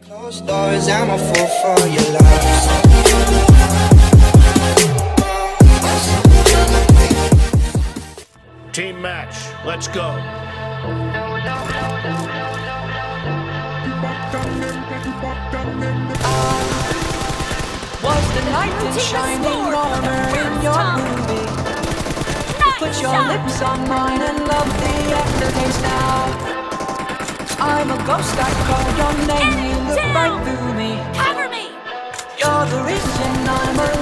Closed doors, I'm a fool for your lies. Team match, let's go. Was the knight in shining armor in your movie? Put your lips on mine and love the aftertaste now. I'm a ghost, I call your name, you look right through me. Cover me! You're the reason I'm alive.